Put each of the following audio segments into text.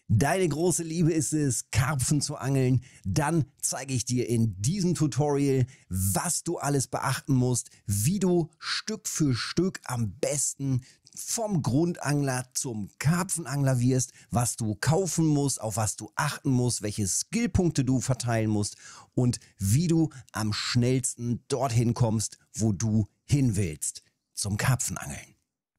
Deine große Liebe ist es, Karpfen zu angeln? Dann zeige ich dir in diesem Tutorial, was du alles beachten musst, wie du Stück für Stück am besten vom Grundangler zum Karpfenangler wirst, was du kaufen musst, auf was du achten musst, welche Skillpunkte du verteilen musst und wie du am schnellsten dorthin kommst, wo du hin willst, zum Karpfenangeln.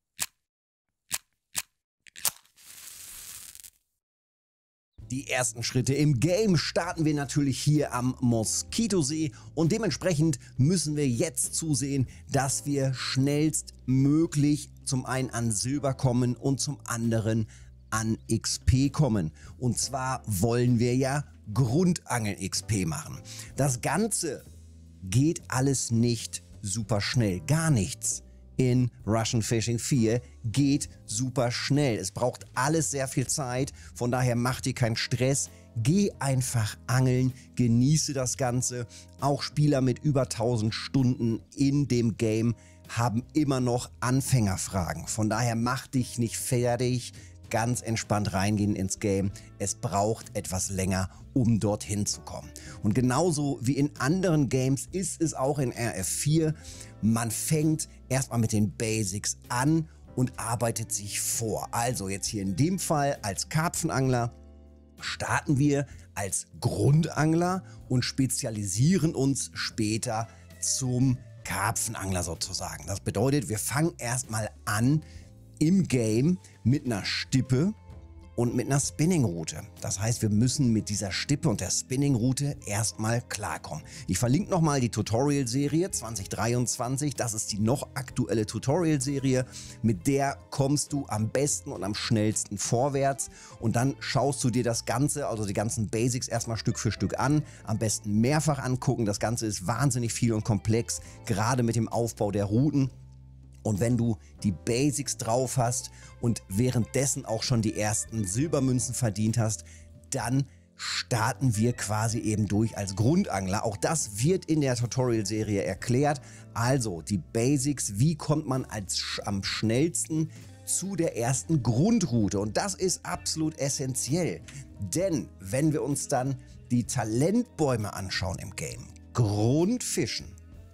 Die ersten Schritte im Game starten wir natürlich hier am Moskitosee und dementsprechend müssen wir jetzt zusehen, dass wir schnellstmöglich zum einen an Silber kommen und zum anderen an XP kommen. Und zwar wollen wir ja Grundangel-XP machen. Das Ganze geht alles nicht super schnell, gar nichts. In Russian Fishing 4 geht super schnell. Es braucht alles sehr viel Zeit, von daher mach dir keinen Stress. Geh einfach angeln, genieße das Ganze. Auch Spieler mit über 1000 Stunden in dem Game haben immer noch Anfängerfragen. Von daher mach dich nicht fertig, ganz entspannt reingehen ins Game. Es braucht etwas länger, um dorthin zu kommen. Und genauso wie in anderen Games ist es auch in RF4. Man fängt erstmal mit den Basics an und arbeitet sich vor. Also jetzt hier in dem Fall als Karpfenangler starten wir als Grundangler und spezialisieren uns später zum Karpfenangler sozusagen. Das bedeutet, wir fangen erstmal an im Game mit einer Stippe und mit einer Spinningroute. Das heißt, wir müssen mit dieser Stippe und der Spinningroute erstmal klarkommen. Ich verlinke nochmal die Tutorial-Serie 2023. Das ist die noch aktuelle Tutorial-Serie. Mit der kommst du am besten und am schnellsten vorwärts. Und dann schaust du dir das Ganze, also die ganzen Basics, erstmal Stück für Stück an. Am besten mehrfach angucken. Das Ganze ist wahnsinnig viel und komplex, gerade mit dem Aufbau der Routen. Und wenn du die Basics drauf hast und währenddessen auch schon die ersten Silbermünzen verdient hast, dann starten wir quasi eben durch als Grundangler. Auch das wird in der Tutorial-Serie erklärt. Also die Basics, wie kommt man am schnellsten zu der ersten Grundroute? Und das ist absolut essentiell. Denn wenn wir uns dann die Talentbäume anschauen im Game, Grundfischen,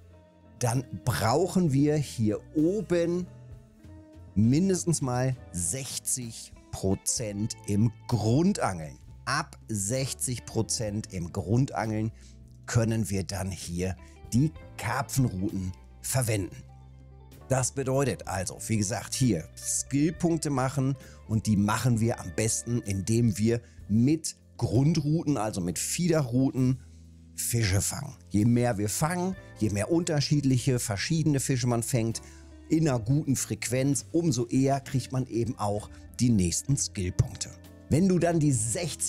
dann brauchen wir hier oben mindestens mal 60% im Grundangeln. Ab 60% im Grundangeln können wir dann hier die Karpfenrouten verwenden. Das bedeutet also, wie gesagt, hier Skillpunkte machen und die machen wir am besten, indem wir mit Grundrouten, also mit Feederrouten, Fische fangen. Je mehr wir fangen, je mehr unterschiedliche, verschiedene Fische man fängt, in einer guten Frequenz, umso eher kriegt man eben auch die nächsten Skillpunkte. Wenn du dann die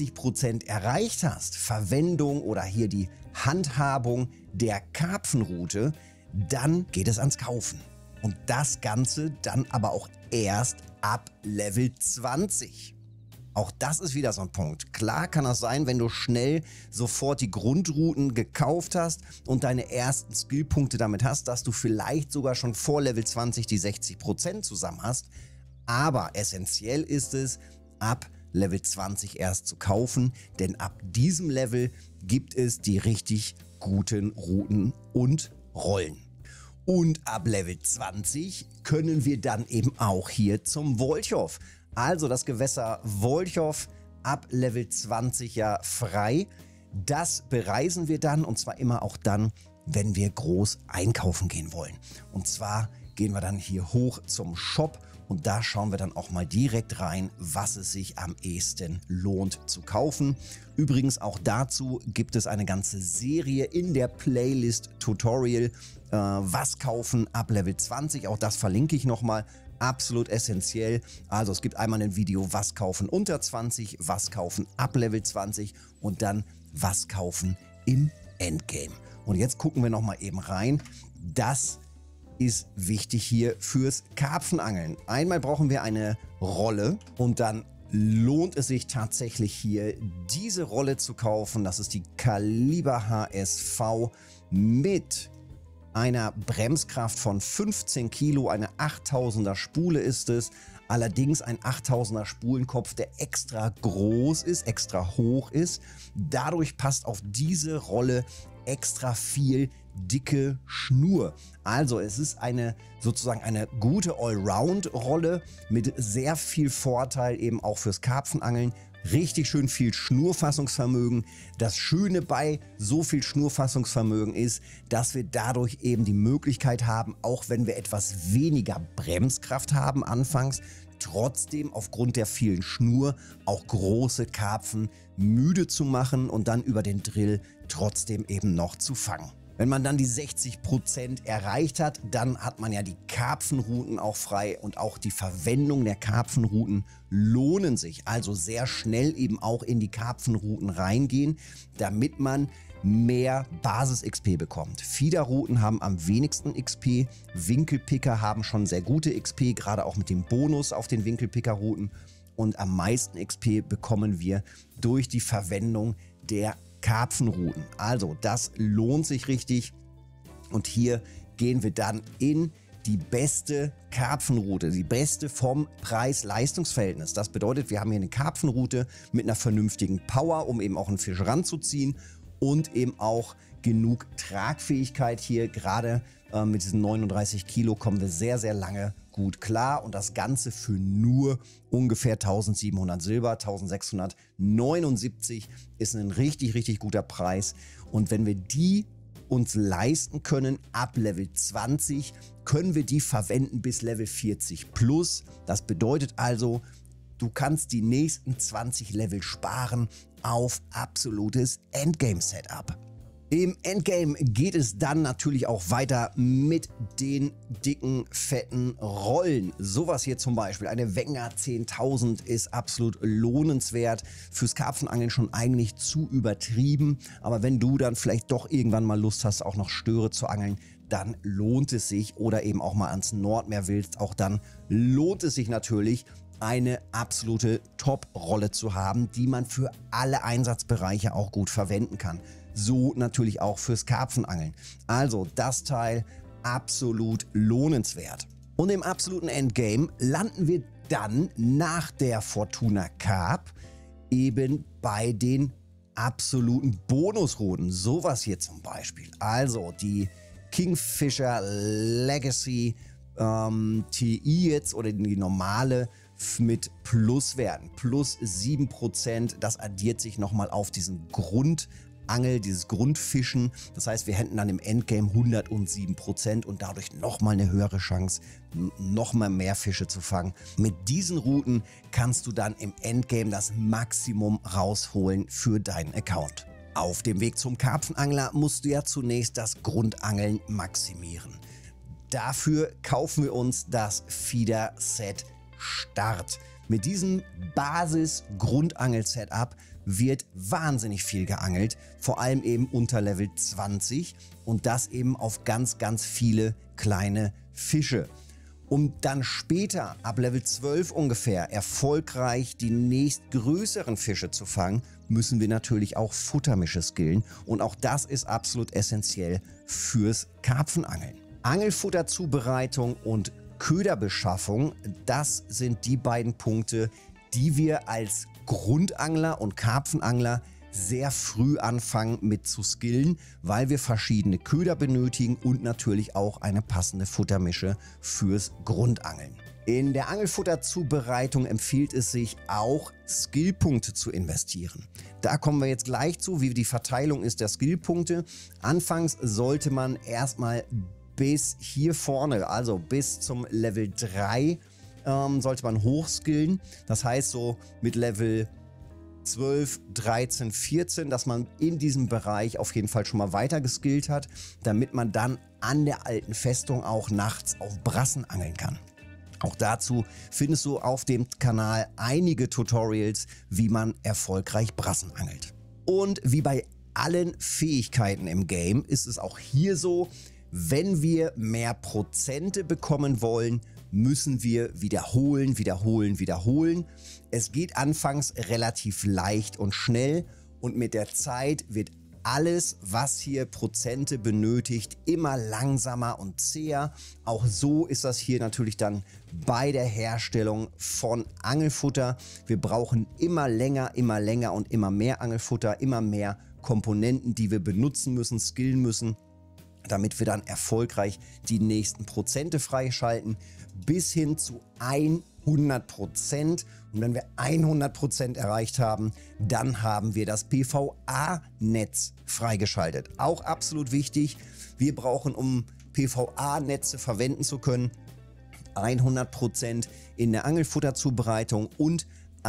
60% erreicht hast, Verwendung oder hier die Handhabung der Karpfenroute, dann geht es ans Kaufen. Und das Ganze dann aber auch erst ab Level 20. Auch das ist wieder so ein Punkt. Klar kann das sein, wenn du schnell sofort die Grundrouten gekauft hast und deine ersten Skillpunkte damit hast, dass du vielleicht sogar schon vor Level 20 die 60% zusammen hast. Aber essentiell ist es, ab Level 20 erst zu kaufen, denn ab diesem Level gibt es die richtig guten Routen und Rollen. Und ab Level 20 können wir dann eben auch hier zum Wolchow. Also das Gewässer Wolchow ab Level 20 ja frei. Das bereisen wir dann und zwar immer auch dann, wenn wir groß einkaufen gehen wollen. Und zwar gehen wir dann hier hoch zum Shop und da schauen wir dann auch mal direkt rein, was es sich am ehesten lohnt zu kaufen. Übrigens auch dazu gibt es eine ganze Serie in der Playlist Tutorial, was kaufen ab Level 20. Auch das verlinke ich nochmal. Absolut essentiell. Also es gibt einmal ein Video, was kaufen unter 20, was kaufen ab Level 20 und dann was kaufen im Endgame. Und jetzt gucken wir nochmal eben rein. Das ist wichtig hier fürs Karpfenangeln. Einmal brauchen wir eine Rolle und dann lohnt es sich tatsächlich hier diese Rolle zu kaufen. Das ist die Caliber HSV mit einer Bremskraft von 15 Kilo, eine 8000er Spule ist es, allerdings ein 8000er Spulenkopf, der extra groß ist, extra hoch ist. Dadurch passt auf diese Rolle extra viel dicke Schnur. Also es ist sozusagen eine gute Allround-Rolle mit sehr viel Vorteil eben auch fürs Karpfenangeln. Richtig schön viel Schnurfassungsvermögen. Das Schöne bei so viel Schnurfassungsvermögen ist, dass wir dadurch eben die Möglichkeit haben, auch wenn wir etwas weniger Bremskraft haben anfangs, trotzdem aufgrund der vielen Schnur auch große Karpfen müde zu machen und dann über den Drill trotzdem eben noch zu fangen. Wenn man dann die 60% erreicht hat, dann hat man ja die Karpfenrouten auch frei und auch die Verwendung der Karpfenrouten lohnen sich. Also sehr schnell eben auch in die Karpfenrouten reingehen, damit man mehr Basis-XP bekommt. Feederrouten haben am wenigsten XP, Winkelpicker haben schon sehr gute XP, gerade auch mit dem Bonus auf den Winkelpicker-Routen. Und am meisten XP bekommen wir durch die Verwendung der Karpfenrouten. Also das lohnt sich richtig und hier gehen wir dann in die beste Karpfenroute, die beste vom Preis-Leistungs-Verhältnis. Das bedeutet, wir haben hier eine Karpfenroute mit einer vernünftigen Power, um eben auch einen Fisch ranzuziehen und eben auch genug Tragfähigkeit hier. Gerade mit diesen 39 Kilo kommen wir sehr, sehr lange gut klar und das Ganze für nur ungefähr 1700 Silber, 1679 ist ein richtig, richtig guter Preis. Und wenn wir die uns leisten können, ab Level 20, können wir die verwenden bis Level 40 plus. Das bedeutet also, du kannst die nächsten 20 Level sparen auf absolutes Endgame-Setup. Im Endgame geht es dann natürlich auch weiter mit den dicken, fetten Rollen. Sowas hier zum Beispiel, eine Wenger 10.000 ist absolut lohnenswert. Fürs Karpfenangeln schon eigentlich zu übertrieben. Aber wenn du dann vielleicht doch irgendwann mal Lust hast, auch noch Störe zu angeln, dann lohnt es sich. Oder eben auch mal ans Nordmeer willst, auch dann lohnt es sich natürlich, eine absolute Top-Rolle zu haben, die man für alle Einsatzbereiche auch gut verwenden kann. So natürlich auch fürs Karpfenangeln. Also das Teil absolut lohnenswert. Und im absoluten Endgame landen wir dann nach der Fortuna Carp eben bei den absoluten Bonusrouten. Sowas hier zum Beispiel. Also die Kingfisher Legacy TI jetzt oder die normale mit Pluswerten. Plus 7%. Das addiert sich nochmal auf diesen Grundangel, dieses Grundfischen. Das heißt, wir hätten dann im Endgame 107% und dadurch nochmal eine höhere Chance, nochmal mehr Fische zu fangen. Mit diesen Routen kannst du dann im Endgame das Maximum rausholen für deinen Account. Auf dem Weg zum Karpfenangler musst du ja zunächst das Grundangeln maximieren. Dafür kaufen wir uns das Feeder-Set Start. Mit diesem Basis-Grundangel-Setup wird wahnsinnig viel geangelt, vor allem eben unter Level 20 und das eben auf ganz, ganz viele kleine Fische. Um dann später, ab Level 12 ungefähr, erfolgreich die nächstgrößeren Fische zu fangen, müssen wir natürlich auch Futtermische skillen und auch das ist absolut essentiell fürs Karpfenangeln. Angelfutterzubereitung und Köderbeschaffung, das sind die beiden Punkte, die wir als Grundangler und Karpfenangler sehr früh anfangen mit zu skillen, weil wir verschiedene Köder benötigen und natürlich auch eine passende Futtermische fürs Grundangeln. In der Angelfutterzubereitung empfiehlt es sich auch, Skillpunkte zu investieren. Da kommen wir jetzt gleich zu, wie die Verteilung ist der Skillpunkte. Anfangs sollte man erstmal bis hier vorne, also bis zum Level 3, sollte man hochskillen. Das heißt so mit Level 12, 13, 14, dass man in diesem Bereich auf jeden Fall schon mal weiter geskillt hat, damit man dann an der alten Festung auch nachts auf Brassen angeln kann. Auch dazu findest du auf dem Kanal einige Tutorials, wie man erfolgreich Brassen angelt. Und wie bei allen Fähigkeiten im Game ist es auch hier so, wenn wir mehr Prozente bekommen wollen, müssen wir wiederholen, wiederholen, wiederholen. Es geht anfangs relativ leicht und schnell und mit der Zeit wird alles, was hier Prozente benötigt, immer langsamer und zäher. Auch so ist das hier natürlich dann bei der Herstellung von Angelfutter. Wir brauchen immer länger und immer mehr Angelfutter, immer mehr Komponenten, die wir benutzen müssen, skillen müssen, damit wir dann erfolgreich die nächsten Prozente freischalten, bis hin zu 100%. Und wenn wir 100% erreicht haben, dann haben wir das PVA-Netz freigeschaltet. Auch absolut wichtig. Wir brauchen, um PVA-Netze verwenden zu können, 100% in der Angelfutterzubereitung und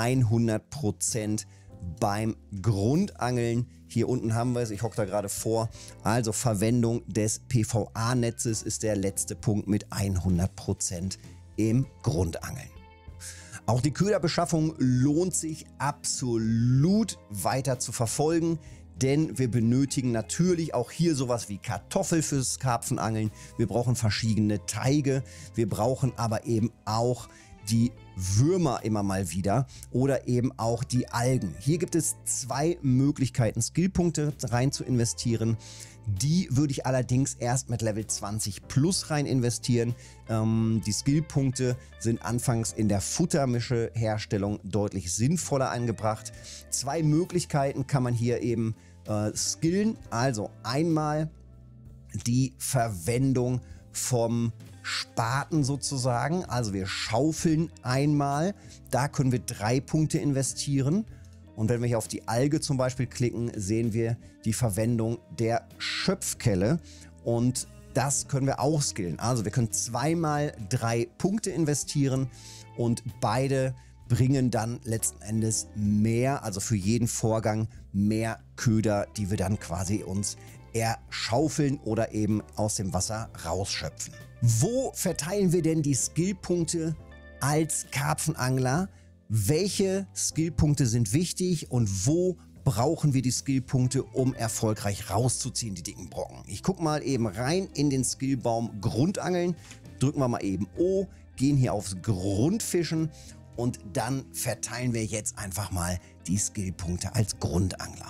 100% beim Grundangeln. Hier unten haben wir es, ich hocke da gerade vor. Also Verwendung des PVA-Netzes ist der letzte Punkt mit 100% im Grundangeln. Auch die Köderbeschaffung lohnt sich absolut weiter zu verfolgen, denn wir benötigen natürlich auch hier sowas wie Kartoffel fürs Karpfenangeln. Wir brauchen verschiedene Teige, wir brauchen aber eben auch die Würmer immer mal wieder oder eben auch die Algen. Hier gibt es zwei Möglichkeiten, Skillpunkte rein zu investieren. Die würde ich allerdings erst mit Level 20 plus rein investieren. Die Skillpunkte sind anfangs in der Futtermische-Herstellung deutlich sinnvoller angebracht. Zwei Möglichkeiten kann man hier eben skillen. Also einmal die Verwendung vom Spaten sozusagen. Also wir schaufeln einmal. Da können wir 3 Punkte investieren. Und wenn wir hier auf die Alge zum Beispiel klicken, sehen wir die Verwendung der Schöpfkelle. Und das können wir auch skillen. Also wir können zweimal 3 Punkte investieren und beide bringen dann letzten Endes mehr, also für jeden Vorgang mehr Köder, die wir dann quasi uns erschaufeln oder eben aus dem Wasser rausschöpfen. Wo verteilen wir denn die Skillpunkte als Karpfenangler? Welche Skillpunkte sind wichtig und wo brauchen wir die Skillpunkte, um erfolgreich rauszuziehen, die dicken Brocken? Ich gucke mal eben rein in den Skillbaum Grundangeln, drücken wir mal eben O, gehen hier aufs Grundfischen und dann verteilen wir jetzt einfach mal die Skillpunkte als Grundangler.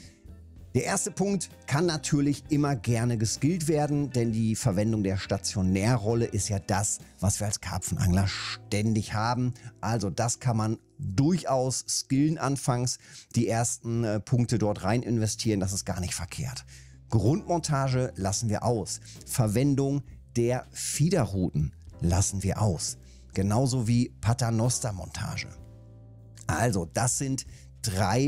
Der erste Punkt kann natürlich immer gerne geskillt werden, denn die Verwendung der Stationärrolle ist ja das, was wir als Karpfenangler ständig haben. Also das kann man durchaus skillen anfangs, die ersten Punkte dort rein investieren, das ist gar nicht verkehrt. Grundmontage lassen wir aus. Verwendung der Fiederruten lassen wir aus. Genauso wie Paternoster-Montage. Also das sind 3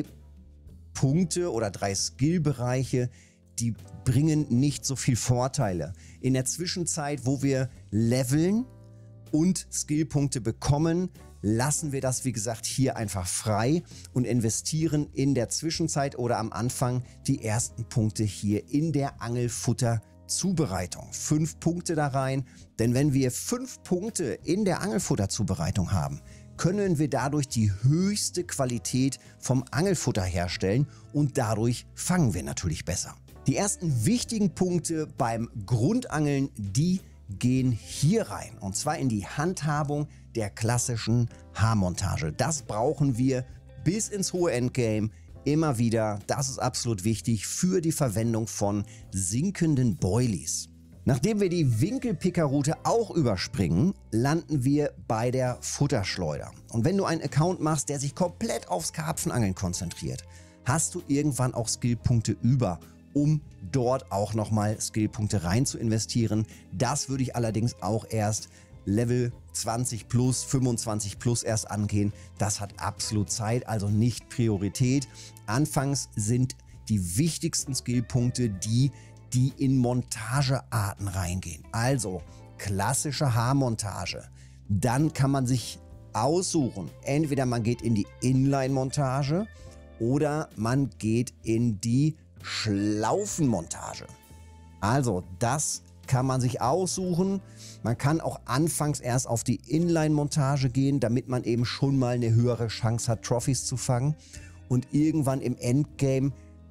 Punkte oder 3 Skillbereiche, die bringen nicht so viel Vorteile. In der Zwischenzeit, wo wir leveln und Skillpunkte bekommen, lassen wir das, wie gesagt, hier einfach frei und investieren in der Zwischenzeit oder am Anfang die ersten Punkte hier in der Angelfutterzubereitung. 5 Punkte da rein, denn wenn wir 5 Punkte in der Angelfutterzubereitung haben, können wir dadurch die höchste Qualität vom Angelfutter herstellen und dadurch fangen wir natürlich besser. Die ersten wichtigen Punkte beim Grundangeln, die gehen hier rein und zwar in die Handhabung der klassischen Haarmontage. Das brauchen wir bis ins hohe Endgame immer wieder. Das ist absolut wichtig für die Verwendung von sinkenden Boilies. Nachdem wir die Winkelpickerroute auch überspringen, landen wir bei der Futterschleuder. Und wenn du einen Account machst, der sich komplett aufs Karpfenangeln konzentriert, hast du irgendwann auch Skillpunkte über, um dort auch nochmal Skillpunkte rein zu investieren. Das würde ich allerdings auch erst Level 20 plus, 25 plus erst angehen. Das hat absolut Zeit, also nicht Priorität. Anfangs sind die wichtigsten Skillpunkte die in Montagearten reingehen. Also klassische Haarmontage. Dann kann man sich aussuchen, entweder man geht in die Inline-Montage oder man geht in die Schlaufenmontage. Also das kann man sich aussuchen. Man kann auch anfangs erst auf die Inline-Montage gehen, damit man eben schon mal eine höhere Chance hat, Trophies zu fangen. Und irgendwann im Endgame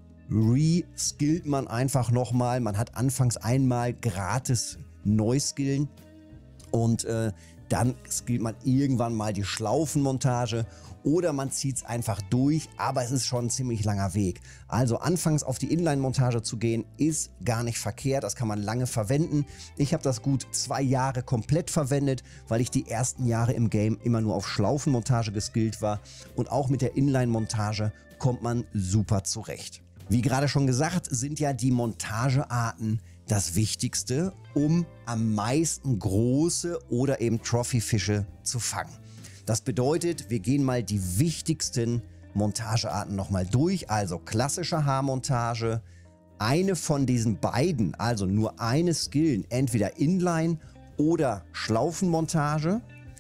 reskillt man einfach nochmal. Man hat anfangs einmal gratis Neuskillen und dann skillt man irgendwann mal die Schlaufenmontage oder man zieht es einfach durch, aber es ist schon ein ziemlich langer Weg. Also anfangs auf die Inline-Montage zu gehen, ist gar nicht verkehrt, das kann man lange verwenden. Ich habe das gut 2 Jahre komplett verwendet, weil ich die ersten Jahre im Game immer nur auf Schlaufenmontage geskillt war und auch mit der Inline-Montage kommt man super zurecht. Wie gerade schon gesagt, sind ja die Montagearten das Wichtigste, um am meisten große oder eben Trophy-Fische zu fangen. Das bedeutet, wir gehen mal die wichtigsten Montagearten nochmal durch. Also klassische Haarmontage, eine von diesen beiden, also nur eine skillen, entweder Inline oder Schlaufenmontage,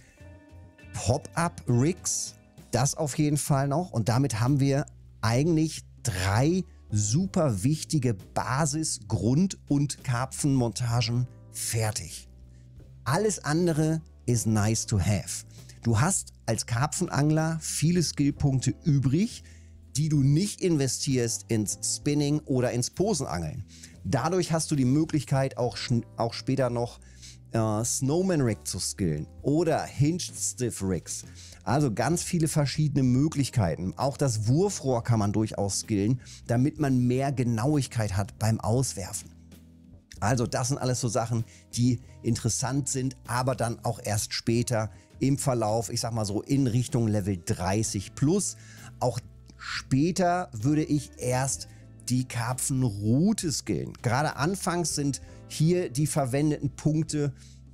Pop-Up-Rigs, das auf jeden Fall noch. Und damit haben wir eigentlich 3 super wichtige Basis-, Grund- und Karpfenmontagen fertig. Alles andere ist nice to have. Du hast als Karpfenangler viele Skillpunkte übrig, die du nicht investierst ins Spinning oder ins Posenangeln. Dadurch hast du die Möglichkeit, auch später noch Snowman Rig zu skillen oder Hinged Stiff Rigs. Also ganz viele verschiedene Möglichkeiten. Auch das Wurfrohr kann man durchaus skillen, damit man mehr Genauigkeit hat beim Auswerfen. Also das sind alles so Sachen, die interessant sind, aber dann auch erst später im Verlauf, ich sag mal so in Richtung Level 30 plus. Auch später würde ich erst die Karpfenrute skillen. Gerade anfangs sind hier die verwendeten Punkte,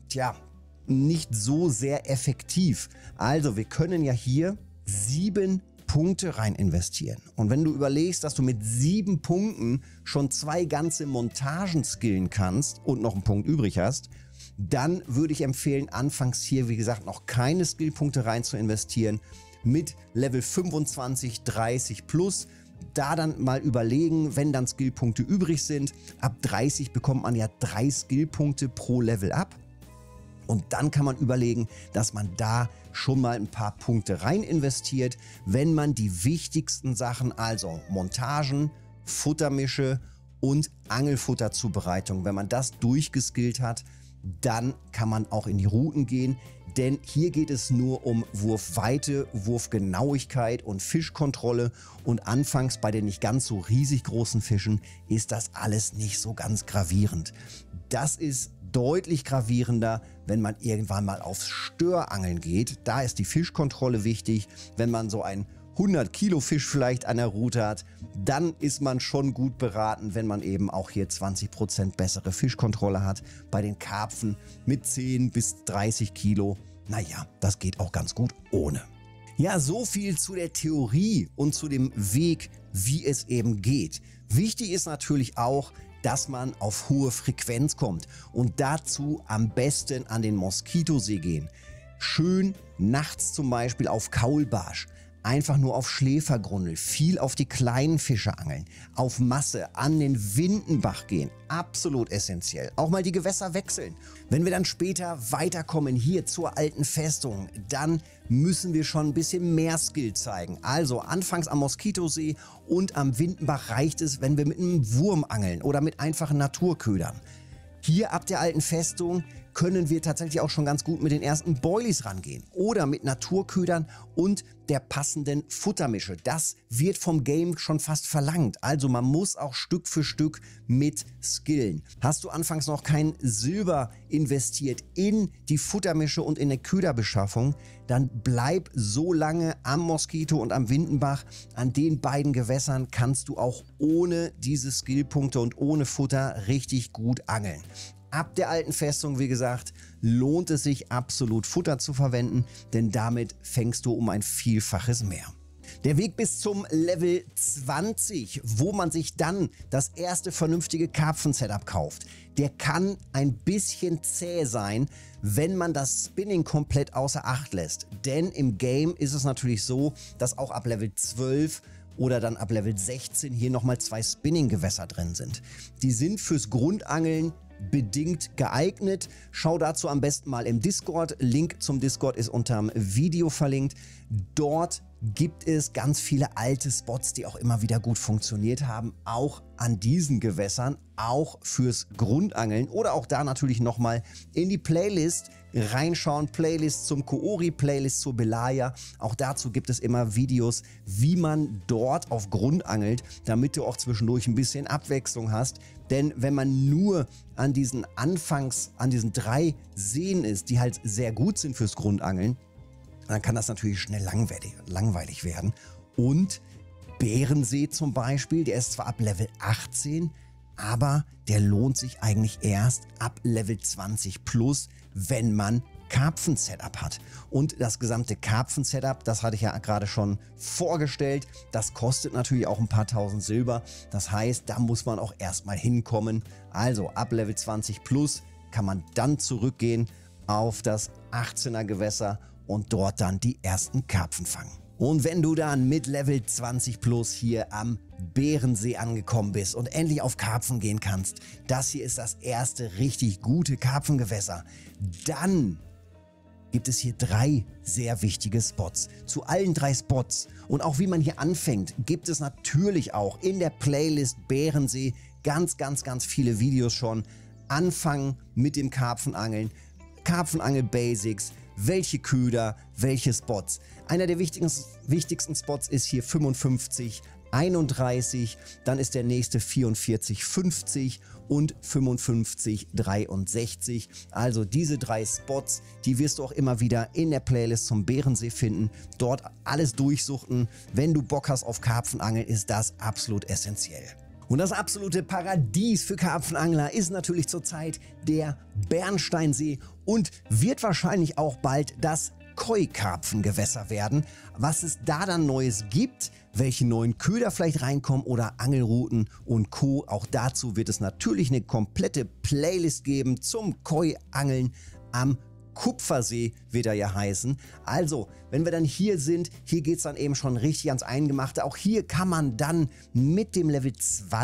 nicht so sehr effektiv. Also wir können ja hier 7 Punkte rein investieren. Und wenn du überlegst, dass du mit 7 Punkten schon 2 ganze Montagen skillen kannst und noch einen Punkt übrig hast, dann würde ich empfehlen, anfangs hier, wie gesagt, noch keine Skillpunkte rein zu investieren. Mit Level 25, 30 plus, da dann mal überlegen, wenn dann Skillpunkte übrig sind. Ab 30 bekommt man ja 3 Skillpunkte pro Level ab. Und dann kann man überlegen, dass man da schon mal ein paar Punkte rein investiert, wenn man die wichtigsten Sachen, also Montagen, Futtermische und Angelfutterzubereitung, wenn man das durchgeskillt hat, dann kann man auch in die Routen gehen. Denn hier geht es nur um Wurfweite, Wurfgenauigkeit und Fischkontrolle. Und anfangs bei den nicht ganz so riesig großen Fischen ist das alles nicht so ganz gravierend. Das ist deutlich gravierender, wenn man irgendwann mal aufs Störangeln geht. Da ist die Fischkontrolle wichtig. Wenn man so einen 100 Kilo Fisch vielleicht an der Route hat, dann ist man schon gut beraten, wenn man eben auch hier 20% bessere Fischkontrolle hat. Bei den Karpfen mit 10 bis 30 Kilo, naja, das geht auch ganz gut ohne. Ja, so viel zu der Theorie und zu dem Weg, wie es eben geht. Wichtig ist natürlich auch, dass man auf hohe Frequenz kommt und dazu am besten an den Moskitosee gehen. Schön nachts zum Beispiel auf Kaulbarsch, einfach nur auf Schläfergrundel, viel auf die kleinen Fische angeln, auf Masse, an den Windenbach gehen, absolut essentiell. Auch mal die Gewässer wechseln. Wenn wir dann später weiterkommen hier zur alten Festung, dann müssen wir schon ein bisschen mehr Skill zeigen. Also anfangs am Moskitosee und am Windenbach reicht es, wenn wir mit einem Wurm angeln oder mit einfachen Naturködern. Hier ab der alten Festung können wir tatsächlich auch schon ganz gut mit den ersten Boilies rangehen oder mit Naturködern und der passenden Futtermische. Das wird vom Game schon fast verlangt. Also man muss auch Stück für Stück mit skillen. Hast du anfangs noch kein Silber investiert in die Futtermische und in der Köderbeschaffung, dann bleib so lange am Moskito und am Windenbach. An den beiden Gewässern kannst du auch ohne diese Skillpunkte und ohne Futter richtig gut angeln. Ab der alten Festung, wie gesagt, lohnt es sich absolut Futter zu verwenden, denn damit fängst du um ein Vielfaches mehr. Der Weg bis zum Level 20, wo man sich dann das erste vernünftige Karpfen-Setup kauft, der kann ein bisschen zäh sein, wenn man das Spinning komplett außer Acht lässt. Denn im Game ist es natürlich so, dass auch ab Level 12 oder dann ab Level 16 hier nochmal 2 Spinning-Gewässer drin sind. Die sind fürs Grundangeln bedingt geeignet. Schau dazu am besten mal im Discord. Link zum Discord ist unterm Video verlinkt. Dort gibt es ganz viele alte Spots, die auch immer wieder gut funktioniert haben, auch an diesen Gewässern, auch fürs Grundangeln oder auch da natürlich nochmal in die Playlist reinschauen, Playlist zum Koori, Playlist zur Belaya, auch dazu gibt es immer Videos, wie man dort auf Grund angelt, damit du auch zwischendurch ein bisschen Abwechslung hast, denn wenn man nur an diesen an diesen 3 Seen ist, die halt sehr gut sind fürs Grundangeln, dann kann das natürlich schnell langweilig werden. Und Bärensee zum Beispiel, der ist zwar ab Level 18, aber der lohnt sich eigentlich erst ab Level 20 plus, wenn man Karpfen-Setup hat. Und das gesamte Karpfen-Setup, das hatte ich ja gerade schon vorgestellt, das kostet natürlich auch ein paar tausend Silber. Das heißt, da muss man auch erstmal hinkommen. Also ab Level 20 plus kann man dann zurückgehen auf das 18er Gewässer und dort dann die ersten Karpfen fangen. Und wenn du dann mit Level 20 plus hier am Bärensee angekommen bist und endlich auf Karpfen gehen kannst, das hier ist das erste richtig gute Karpfengewässer, dann gibt es hier 3 sehr wichtige Spots. Zu allen 3 Spots und auch wie man hier anfängt, gibt es natürlich auch in der Playlist Bärensee ganz viele Videos schon. Anfangen mit dem Karpfenangeln, Karpfenangel Basics, welche Köder, welche Spots. Einer der wichtigsten Spots ist hier 55, 31, dann ist der nächste 44, 50 und 55, 63. Also diese 3 Spots, die wirst du auch immer wieder in der Playlist zum Bärensee finden. Dort alles durchsuchten. Wenn du Bock hast auf Karpfenangeln, ist das absolut essentiell. Und das absolute Paradies für Karpfenangler ist natürlich zurzeit der Bernsteinsee und wird wahrscheinlich auch bald das Koi-Karpfengewässer werden. Was es da dann Neues gibt, welche neuen Köder vielleicht reinkommen oder Angelrouten und Co. Auch dazu wird es natürlich eine komplette Playlist geben zum Koi-Angeln am Kupfersee wird er ja heißen. Also, wenn wir dann hier sind, hier geht es dann eben schon richtig ans Eingemachte. Auch hier kann man dann mit dem Level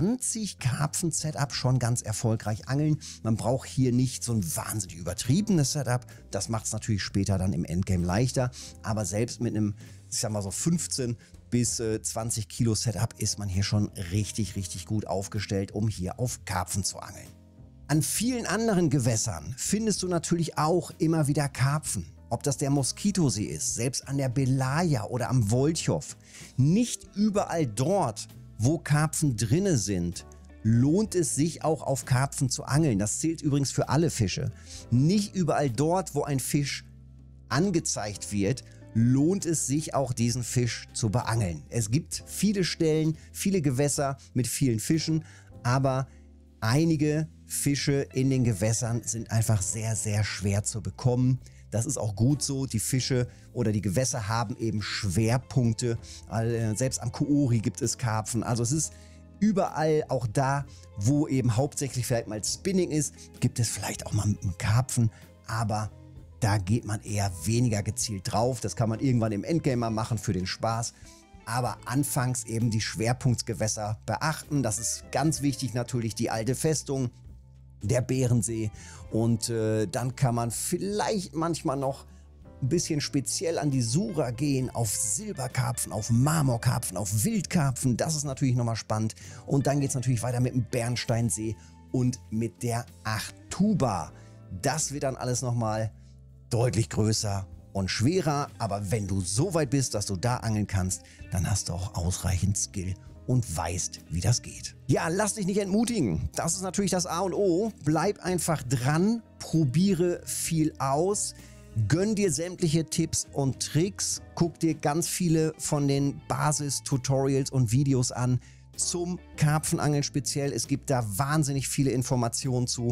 20 Karpfen-Setup schon ganz erfolgreich angeln. Man braucht hier nicht so ein wahnsinnig übertriebenes Setup. Das macht es natürlich später dann im Endgame leichter. Aber selbst mit einem, ich sag mal so 15 bis 20 Kilo Setup ist man hier schon richtig gut aufgestellt, um hier auf Karpfen zu angeln. An vielen anderen Gewässern findest du natürlich auch immer wieder Karpfen. Ob das der Moskitosee ist, selbst an der Belaya oder am Woltjow. Nicht überall dort, wo Karpfen drinne sind, lohnt es sich auch auf Karpfen zu angeln. Das zählt übrigens für alle Fische. Nicht überall dort, wo ein Fisch angezeigt wird, lohnt es sich auch diesen Fisch zu beangeln. Es gibt viele Stellen, viele Gewässer mit vielen Fischen, aber einige Fische in den Gewässern sind einfach sehr schwer zu bekommen. Das ist auch gut so. Die Fische oder die Gewässer haben eben Schwerpunkte. Selbst am Koori gibt es Karpfen. Also es ist überall, auch da, wo eben hauptsächlich vielleicht mal Spinning ist, gibt es vielleicht auch mal einen Karpfen. Aber da geht man eher weniger gezielt drauf. Das kann man irgendwann im Endgame mal machen für den Spaß. Aber anfangs eben die Schwerpunktgewässer beachten. Das ist ganz wichtig natürlich, die alte Festung, der Bärensee. Und dann kann man vielleicht manchmal noch ein bisschen speziell an die Sura gehen, auf Silberkarpfen, auf Marmorkarpfen, auf Wildkarpfen. Das ist natürlich nochmal spannend. Und dann geht es natürlich weiter mit dem Bernsteinsee und mit der Achtuba. Das wird dann alles nochmal deutlich größer und schwerer, aber wenn du so weit bist, dass du da angeln kannst, dann hast du auch ausreichend Skill und weißt, wie das geht. Ja, lass dich nicht entmutigen. Das ist natürlich das A und O. Bleib einfach dran, probiere viel aus, gönn dir sämtliche Tipps und Tricks, guck dir ganz viele von den Basis-Tutorials und Videos an zum Karpfenangeln speziell. Es gibt da wahnsinnig viele Informationen zu.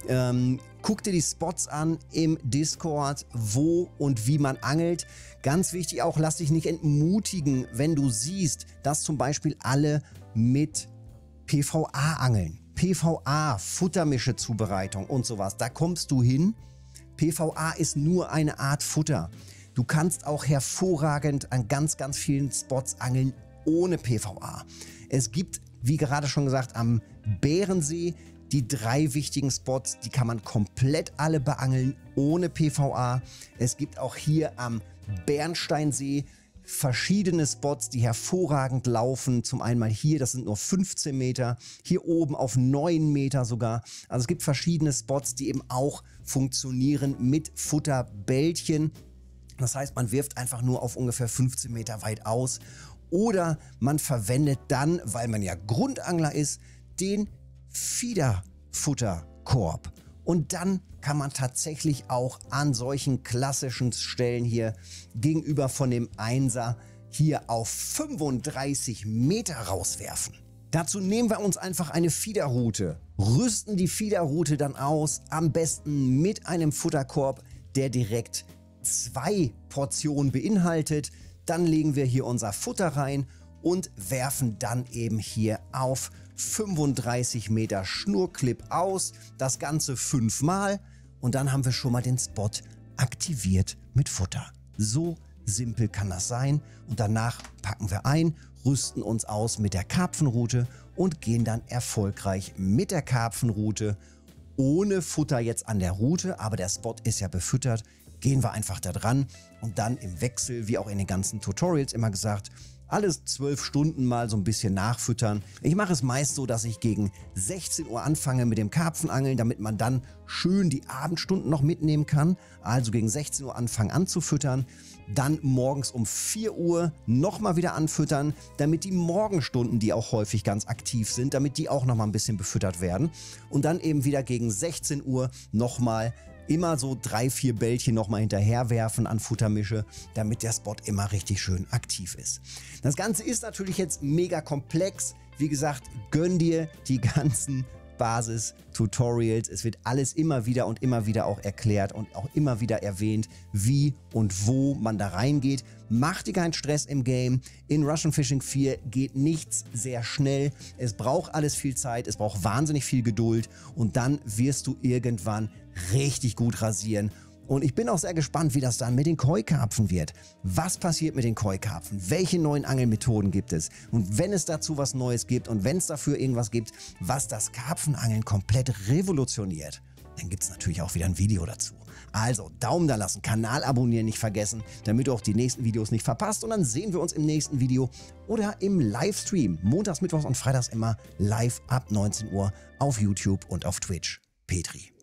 Guck dir die Spots an im Discord, wo und wie man angelt. Ganz wichtig auch, lass dich nicht entmutigen, wenn du siehst, dass zum Beispiel alle mit PVA angeln. PVA, Futtermische-Zubereitung und sowas. Da kommst du hin. PVA ist nur eine Art Futter. Du kannst auch hervorragend an ganz vielen Spots angeln ohne PVA. Es gibt, wie gerade schon gesagt, am Bärensee die 3 wichtigen Spots, die kann man komplett alle beangeln ohne PVA. Es gibt auch hier am Bernsteinsee verschiedene Spots, die hervorragend laufen. Zum einen mal hier, das sind nur 15 Meter, hier oben auf 9 Meter sogar. Also es gibt verschiedene Spots, die eben auch funktionieren mit Futterbällchen. Das heißt, man wirft einfach nur auf ungefähr 15 Meter weit aus. Oder man verwendet dann, weil man ja Grundangler ist, den Fiederfutterkorb. Und dann kann man tatsächlich auch an solchen klassischen Stellen hier gegenüber von dem Einser hier auf 35 Meter rauswerfen. Dazu nehmen wir uns einfach eine Fiederrute, rüsten die Fiederrute dann aus, am besten mit einem Futterkorb, der direkt 2 Portionen beinhaltet. Dann legen wir hier unser Futter rein und werfen dann eben hier auf 35 Meter Schnurclip aus. Das Ganze 5-mal und dann haben wir schon mal den Spot aktiviert mit Futter. So simpel kann das sein und danach packen wir ein, rüsten uns aus mit der Karpfenrute und gehen dann erfolgreich mit der Karpfenrute ohne Futter jetzt an der Rute, aber der Spot ist ja befüttert, gehen wir einfach da dran und dann im Wechsel, wie auch in den ganzen Tutorials immer gesagt, alles 12 Stunden mal so ein bisschen nachfüttern. Ich mache es meist so, dass ich gegen 16 Uhr anfange mit dem Karpfenangeln, damit man dann schön die Abendstunden noch mitnehmen kann. Also gegen 16 Uhr anfangen anzufüttern. Dann morgens um 4 Uhr nochmal wieder anfüttern, damit die Morgenstunden, die auch häufig ganz aktiv sind, damit die auch nochmal ein bisschen befüttert werden. Und dann eben wieder gegen 16 Uhr nochmal immer so 3, 4 Bällchen nochmal hinterher werfen an Futtermische, damit der Spot immer richtig schön aktiv ist. Das Ganze ist natürlich jetzt mega komplex. Wie gesagt, gönn dir die ganzen Basis-Tutorials. Es wird alles immer wieder auch erklärt und auch immer wieder erwähnt, wie und wo man da reingeht. Mach dir keinen Stress im Game. In Russian Fishing 4 geht nichts sehr schnell. Es braucht alles viel Zeit, es braucht wahnsinnig viel Geduld und dann wirst du irgendwann richtig gut rasieren. Und ich bin auch sehr gespannt, wie das dann mit den Koi-Karpfen wird. Was passiert mit den Koi-Karpfen? Welche neuen Angelmethoden gibt es? Und wenn es dazu was Neues gibt und wenn es dafür irgendwas gibt, was das Karpfenangeln komplett revolutioniert, dann gibt es natürlich auch wieder ein Video dazu. Also Daumen da lassen, Kanal abonnieren nicht vergessen, damit du auch die nächsten Videos nicht verpasst. Und dann sehen wir uns im nächsten Video oder im Livestream. Montags, Mittwochs und Freitags immer live ab 19 Uhr auf YouTube und auf Twitch. Petri.